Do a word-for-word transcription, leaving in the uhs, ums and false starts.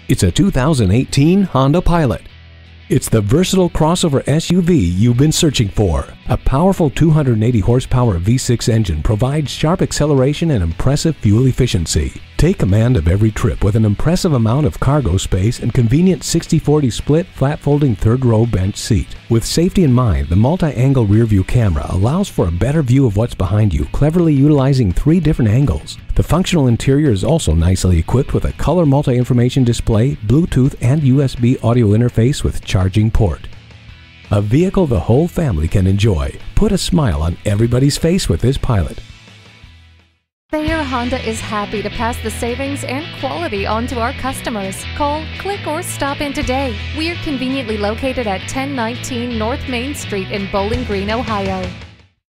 It's a two thousand eighteen Honda Pilot. It's the versatile crossover S U V you've been searching for. A powerful two hundred eighty horsepower V six engine provides sharp acceleration and impressive fuel efficiency. Take command of every trip with an impressive amount of cargo space and convenient sixty forty split flat-folding third-row bench seat. With safety in mind, the multi-angle rear-view camera allows for a better view of what's behind you, cleverly utilizing three different angles. The functional interior is also nicely equipped with a color multi-information display, Bluetooth and U S B audio interface with charging port. A vehicle the whole family can enjoy. Put a smile on everybody's face with this Pilot. Thayer Honda is happy to pass the savings and quality on to our customers. Call, click, or stop in today. We are conveniently located at ten nineteen North Main Street in Bowling Green, Ohio.